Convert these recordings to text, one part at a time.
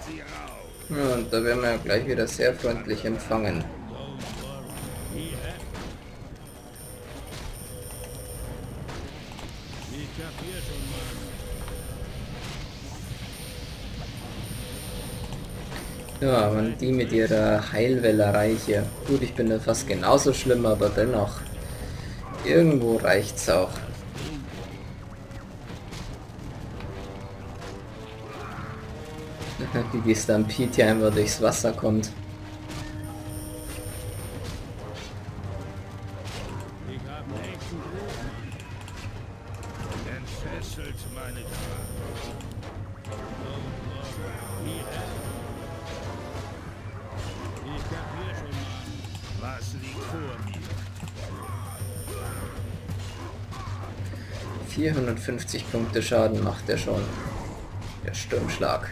Ja, und da werden wir ja gleich wieder sehr freundlich empfangen. Ja, und die mit ihrer Heilwellerei hier. Gut, ich bin da fast genauso schlimm, aber dennoch. Irgendwo reicht's auch. Wie die Stampede hier einfach durchs Wasser kommt. Was liegt vor mir? 450 Punkte Schaden macht er schon. Der Sturmschlag.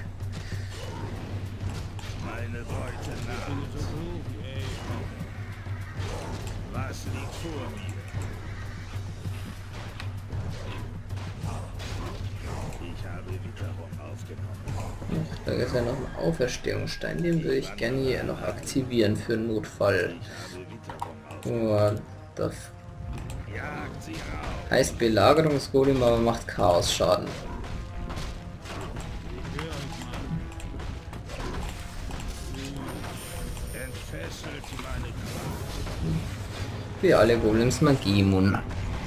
Meine Beute naht. Was liegt vor mir? Ich habe Witterung aufgenommen. Da ist ja noch ein Auferstehungsstein, den würde ich gerne hier noch aktivieren für einen Notfall. Oh, das Jagt sie raus. heißt Belagerungsgolem, aber macht Chaos-Schaden. Entfesselt meine Kraft. Wie alle Golems Magie-immun.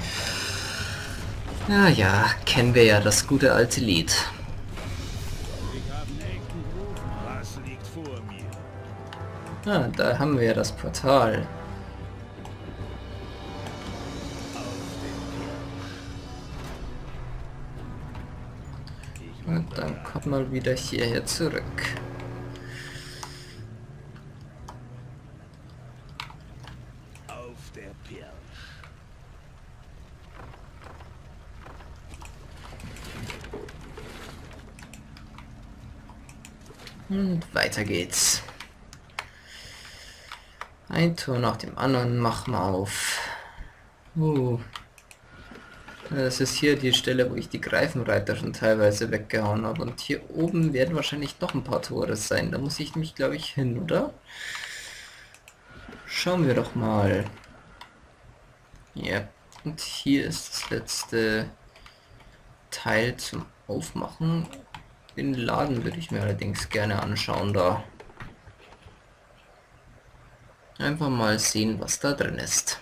Ja, ja, kennen wir ja das gute alte Lied. Was liegt vor mir? Ah, da haben wir ja das Portal. Und dann kommt mal wieder hierher zurück. Auf der Pirsch. Und weiter geht's. Ein Tor nach dem anderen machen wir auf. Das ist hier die Stelle, wo ich die Greifenreiter schon teilweise weggehauen habe. Und hier oben werden wahrscheinlich noch ein paar Tore sein. Da muss ich mich, glaube ich, hin, oder? Schauen wir doch mal. Ja, und hier ist das letzte Teil zum Aufmachen. Den Laden würde ich mir allerdings gerne anschauen da. Einfach mal sehen, was da drin ist.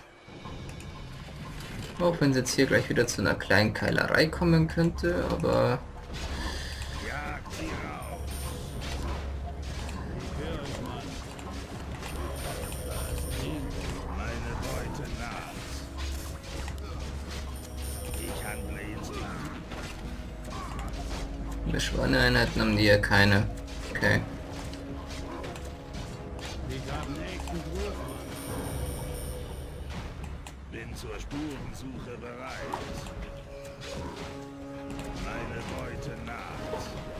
Auch wenn es jetzt hier gleich wieder zu einer kleinen Keilerei kommen könnte, aber Jagt sie raus. Meine Beute naht. Ich handle instant. Beschworene-Einheiten haben die ja keine. Okay. Bin zur Spurensuche bereit. Meine Beute naht.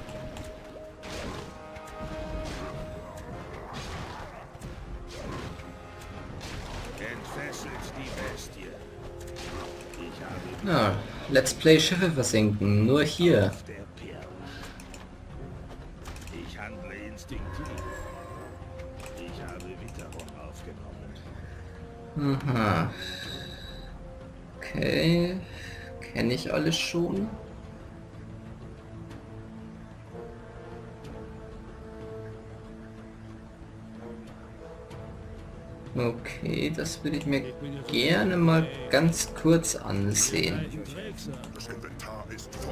Entfesselt die Bestie. Ich habe Ja, Let's Play Schiffe versenken, nur hier. auf der Pirsch. Ich handle instinktiv. Ich habe Witterung aufgenommen. Aha. Okay. Kenne ich alles schon? Okay, das würde ich mir gerne mal ganz kurz ansehen. Das Inventar ist voll.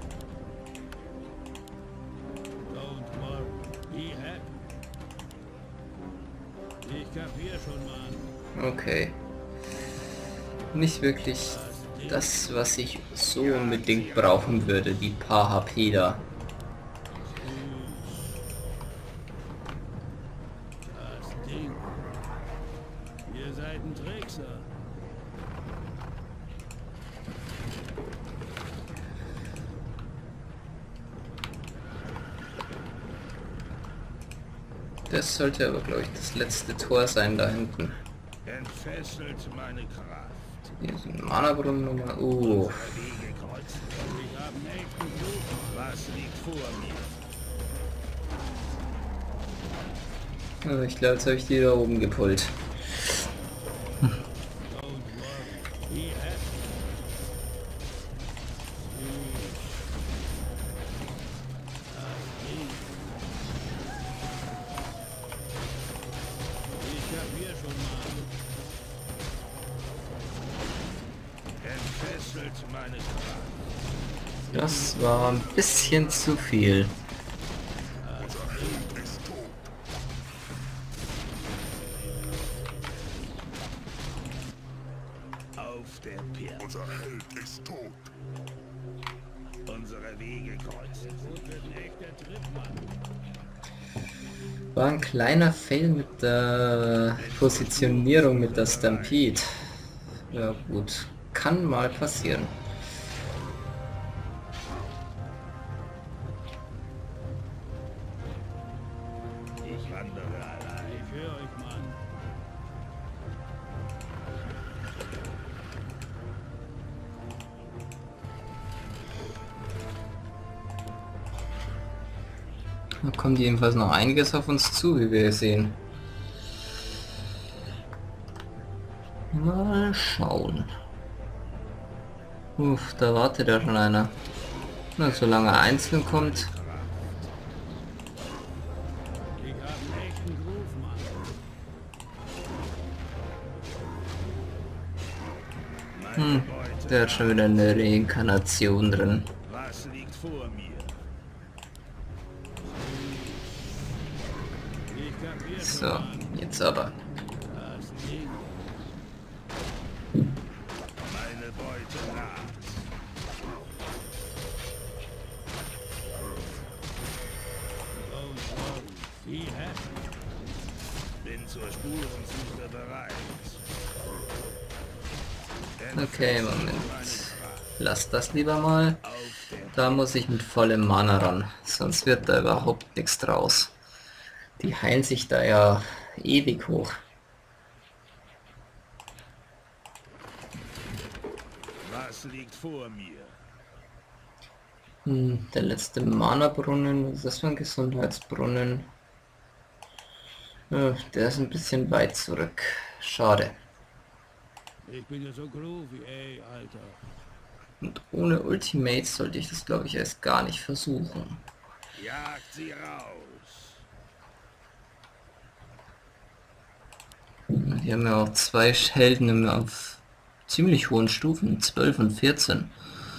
Ich kapier schon, Mann. Okay. Nicht wirklich das, was ich so unbedingt brauchen würde, die paar HP da. Das Ding. Ihr seid ein Trickser. Das sollte aber, glaube ich, das letzte Tor sein da hinten. Entfesselt meine Kraft. Hier ist ein Mana-Brunnen nochmal. Oh, Wege kreuzen. Ich habe einen echten Blut. Was liegt vor mir? Oh, ich glaube, jetzt habe ich die da oben gepult. Entfesselt meine Kraft. Das war ein bisschen zu viel. Unser Held ist tot. Auf der Pirsch. Unser Held ist tot. Unsere Wege kreuzen. Echter Trittmann. War ein kleiner Fail mit der Positionierung mit der Stampede. Ja gut, kann mal passieren. Ich wandere allein. Ich höre euch, Mann. Da kommt jedenfalls noch einiges auf uns zu, wie wir sehen. Mal schauen. Uff, da wartet ja schon einer. Na, solange er einzeln kommt. Ich hab einen echten Groove, Mann. Meine Beute. Der hat schon wieder eine Reinkarnation drin. Was liegt vor mir? Ich kapier schon, So, Mann. jetzt aber. Das Ding. Meine Beute naht. Bin zur Spurensuche bereit. Okay, Moment. Lass das lieber mal. Auf der Da muss ich mit vollem Mana ran, sonst wird da überhaupt nichts draus. Die heilen sich da ja ewig hoch. Was liegt vor mir? Der letzte Mana-Brunnen, was ist das für ein Gesundheitsbrunnen? Der ist ein bisschen weit zurück. Schade. Ich bin ja so groovy, ey, Alter. Und ohne Ultimate sollte ich das, glaube ich, erst gar nicht versuchen. Jagt sie raus. Wir haben ja auch zwei Helden auf ziemlich hohen Stufen, 12 und 14.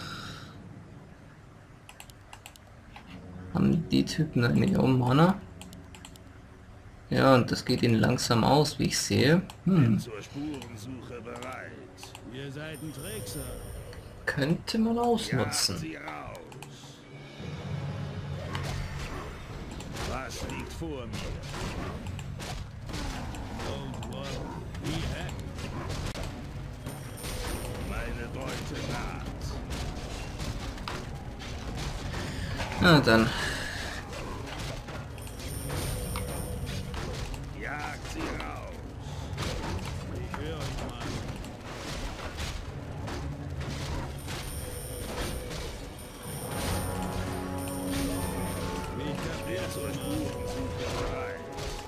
Haben die Typen eigentlich auch Mana? Ja, und das geht ihnen langsam aus, wie ich sehe. Zur Spurensuche bereit. Ihr seid ein Trickser. Könnte man Jagt ausnutzen. sie raus. Was liegt vor mir? Meine Beute naht. Na dann. Jagt sie raus. Ich höre euch, Mann. Ich kapier zur Spurensuche bereit.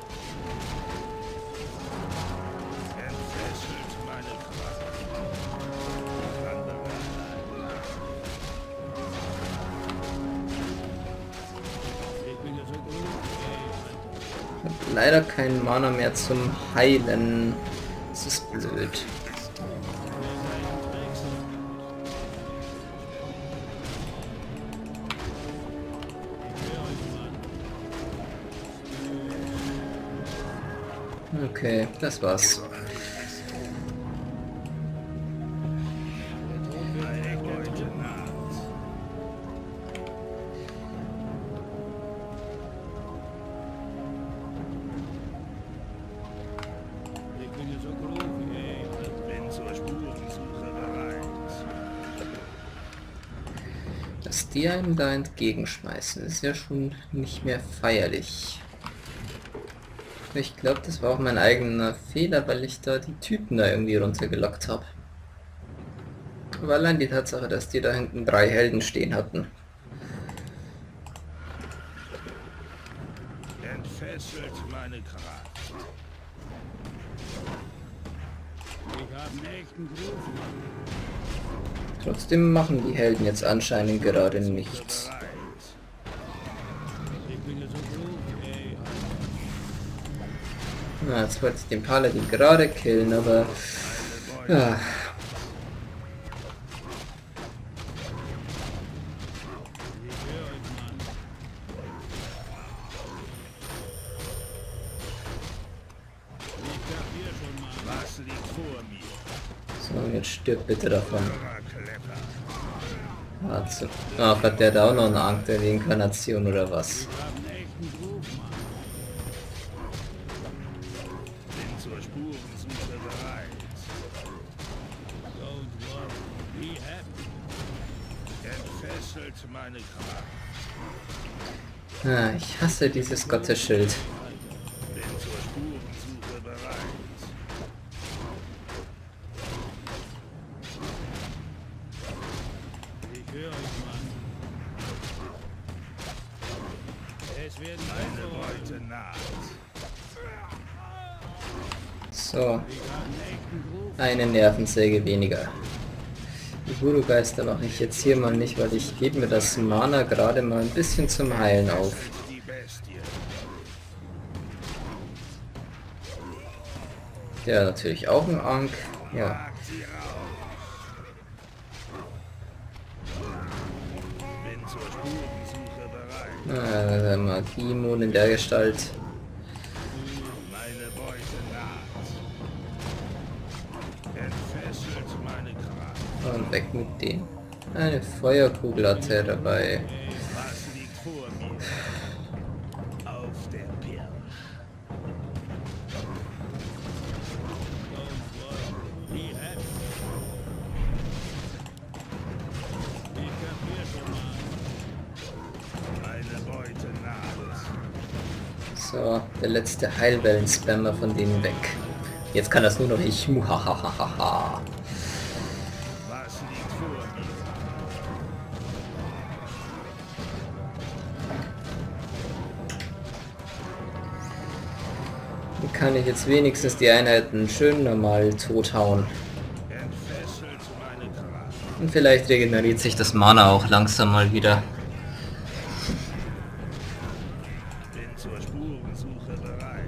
Entfesselt meine Kraft. Ich wandere allein. Ich bin ja so gut, ey, Alter. Hab leider kein Mana mehr zum Heilen. Das ist blöd. Okay, das war's. Meine Beute naht. Ich bin ja so groovy, ey. Bin zur Spurensuche bereit. Dass die einem da entgegenschmeißen, ist ja schon nicht mehr feierlich. Ich glaube, das war auch mein eigener Fehler, weil ich da die Typen da irgendwie runtergelockt habe. Aber allein die Tatsache, dass die da hinten 3 Helden stehen hatten. Entfesselt meine Kraft. Ich habe einen echten Groove. Trotzdem machen die Helden jetzt anscheinend gerade nichts. Bereit. Ich bin ja so groove, ey. Na, jetzt wollte ich den Paladin gerade killen, aber... Ja. Was liegt vor mir? So, jetzt stirbt bitte davon. Klepper. Warte. Ach, hat der da auch noch eine Angst der Reinkarnation oder was? Ich habe einen echten Groove, Mann. Bin zur Spurensuche bereit. Don't worry, be happy. Entfesselt meine Kraft. Ah, ich hasse dieses Gottesschild. Bin zur Spurensuche bereit. Ich höre euch, Mann. Es werden meine Leute naht. So, Ich habe einen echten Groove. eine Nervensäge weniger. Die Voodoo-Geister mache ich jetzt hier mal nicht, weil ich gebe mir das Mana gerade mal ein bisschen zum Heilen auf. Die Bestie. Der hat natürlich auch ein Ank. Ja, Jagt sie raus. Bin zur Spurensuche bereit. Magie-Immun in der Gestalt. Meine Beute naht. Entfesselt meine Kraft. Und weg mit denen. Eine Feuerkugel hat er dabei. Was liegt vor mir? Auf der Pirsch. Be happy. Ich kapier schon mal. Meine Beute naht. So, der letzte Heilwellen-Spammer von denen weg. Jetzt kann das nur noch ich. Muhahaha. Was liegt vor mir? Dann kann ich jetzt wenigstens die Einheiten schön normal tothauen. Entfesselt meine Kraft. Und vielleicht regeneriert sich das Mana auch langsam mal wieder. Bin zur Spurensuche bereit.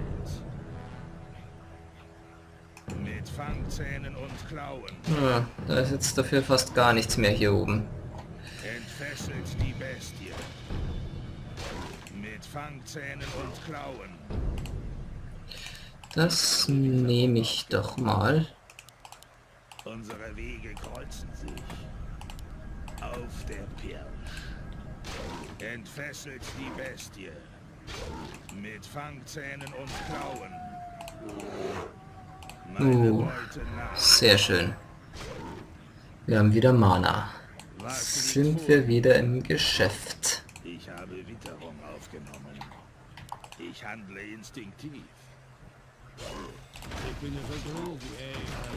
Mit Fangzähnen und Klauen. Ja, da ist jetzt dafür fast gar nichts mehr hier oben. Entfesselt die Bestie. Mit Fangzähnen und Klauen. Das nehme ich doch mal. Unsere Wege kreuzen sich. Auf der Pirsch. Entfesselt die Bestie. Mit Fangzähnen und Klauen. Meine Beute naht. Sehr schön. Wir haben wieder Mana. Was liegt Sind vor wir wieder im Geschäft. Ich habe Witterung aufgenommen. Ich handle instinktiv. Ich bin ja so groovy, ey.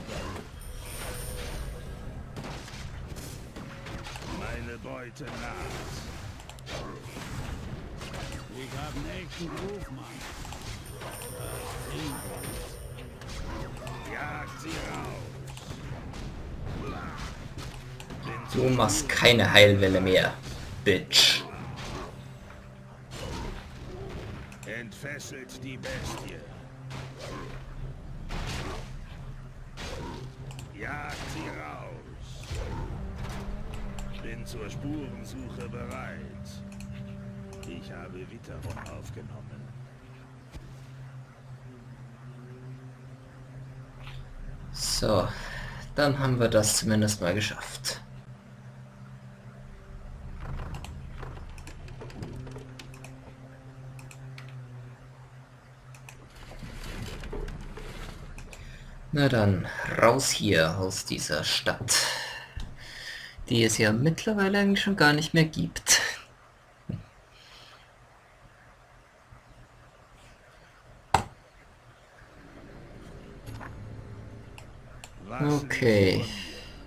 Meine Beute naht. Ich habe einen echten Groove, Mann. Jagt sie raus. Du machst keine Heilwelle mehr, Bitch. Entfesselt die Bestie. Jagt sie raus. Bin zur Spurensuche bereit. Ich habe Witterung aufgenommen. So, dann haben wir das zumindest mal geschafft. Na dann, raus hier aus dieser Stadt, die es ja mittlerweile eigentlich schon gar nicht mehr gibt. Was Okay. liegt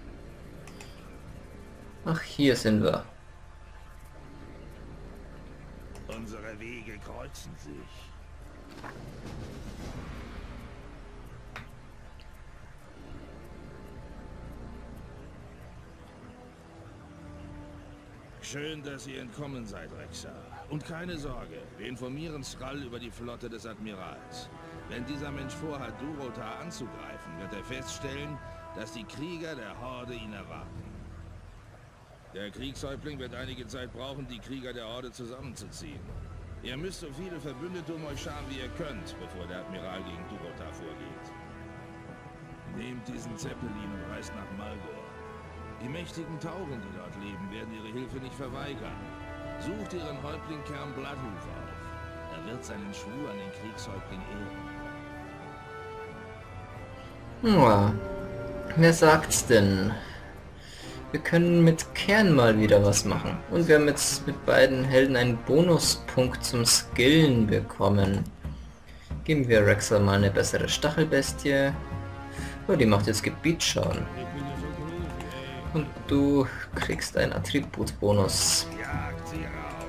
Ach, hier sind wir. vor mir? Unsere Wege kreuzen sich. Schön, dass ihr entkommen seid, Rexer. Und keine Sorge, wir informieren Thrall über die Flotte des Admirals. Wenn dieser Mensch vorhat, Durotar anzugreifen, wird er feststellen, dass die Krieger der Horde ihn erwarten. Der Kriegshäuptling wird einige Zeit brauchen, die Krieger der Horde zusammenzuziehen. Ihr müsst so viele Verbündete um euch scharen, wie ihr könnt, bevor der Admiral gegen Durotar vorgeht. Nehmt diesen Zeppelin und reist nach Malgor. Die mächtigen Tauren, die dort leben, werden ihre Hilfe nicht verweigern. Sucht ihren Häuptling Kern Bloodhoof auf. Er wird seinen Schwur an den Kriegshäuptling ehren. Ja, wer sagt's denn? Wir können mit Kern mal wieder was machen. Und wir haben jetzt mit beiden Helden einen Bonuspunkt zum Skillen bekommen. Geben wir Rexer mal eine bessere Stachelbestie. Oh, die macht jetzt Gebietsschaden. Und du kriegst einen Attributbonus. Jagt sie raus.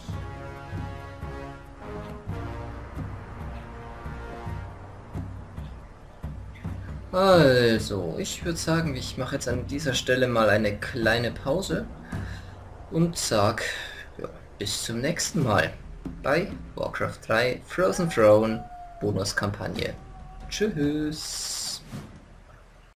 Also, ich würde sagen, ich mache jetzt an dieser Stelle mal eine kleine Pause und sag, ja, bis zum nächsten Mal bei Warcraft 3 Frozen Throne Bonuskampagne. Tschüss.